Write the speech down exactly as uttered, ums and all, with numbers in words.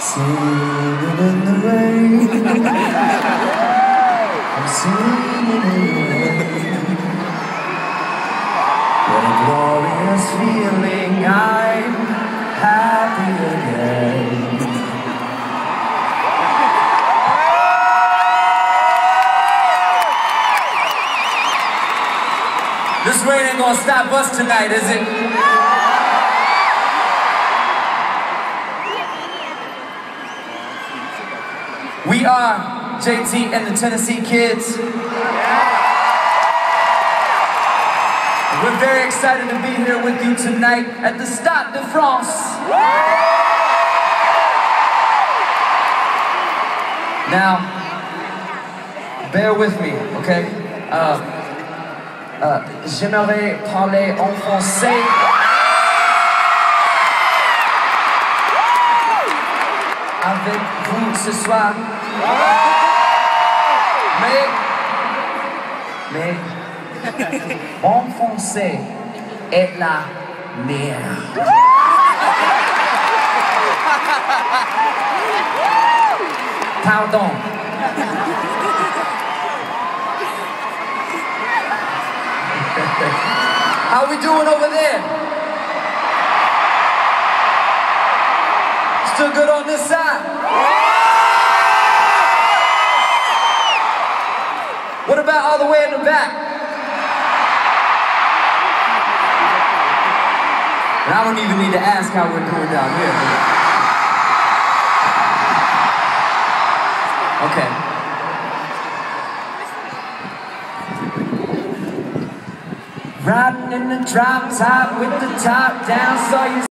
Singing in the rain. I'm singing in the rain. What a glorious feeling. I'm happy again. This rain ain't gonna stop us tonight, is it? We are J T and the Tennessee Kids. We're very excited to be here with you tonight at the Stade de France. Now, bear with me, okay? Uh, uh, J'aimerais parler en français. Avec vous ce soir. Mais, mais, mon français est la merde. Pardon. How we doing over there? Still good on this side? What about all the way in the back? And I don't even need to ask how we're doing down here. Okay. Riding in the drop top with the top down, saw you